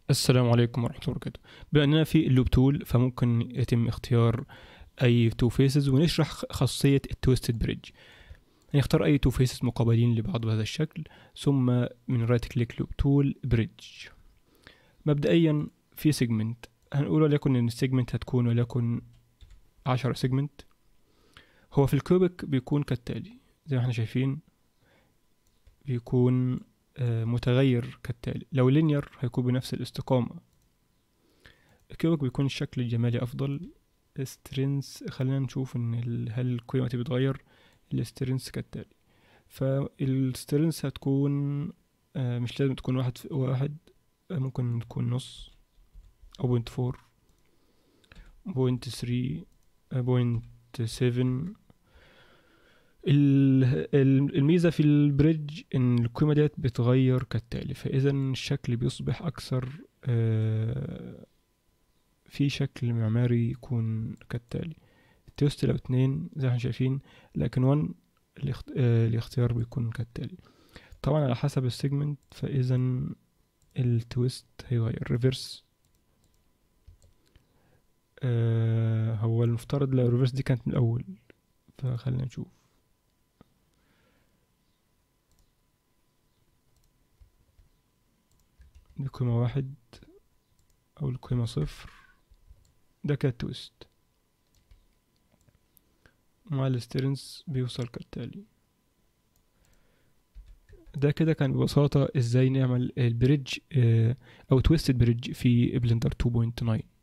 السلام عليكم ورحمة الله وبركاته. بما أننا في اللوب تول فممكن يتم اختيار أي تو فيسز ونشرح خاصية التويستد بريدج. نختار أي تو فيسز مقابلين لبعض بهذا الشكل، ثم من رايت كليك لوب تول بريدج. مبدئيا في سيجمنت هنقول وليكن إن السيجمنت هتكون وليكن 10 سيجمنت. هو في الكوبك بيكون كالتالي زي ما احنا شايفين، بيكون متغير كالتالي. لو لينير هيكون بنفس الاستقامة. الكيوبك بيكون الشكل الجمالي أفضل. سترينس خلينا نشوف إن هل القيمة بتتغير. السترينس كالتالي، فالسترينس هتكون مش لازم تكون واحد، ممكن تكون نص أو 0.4 0.3 0.7. الميزة في البريدج إن القيمة ديت بتغير كالتالي، فإذا الشكل بيصبح أكثر في شكل معماري يكون كالتالي. التوست لو 2 زي ما احنا شايفين، لكن 1 الاختيار بيكون كالتالي. طبعا على حسب السيجمنت، فإذا التويست هيغير ريفرس. هو المفترض لو الريفرس دي كانت من الأول، فخلينا نشوف. القيمة 1 أو القيمة 0، ده كده تويست. مع الستيرنس بيوصل كالتالي. ده كده كان ببساطة ازاي نعمل البريدج او تويستد بريدج في بلندر 2.9.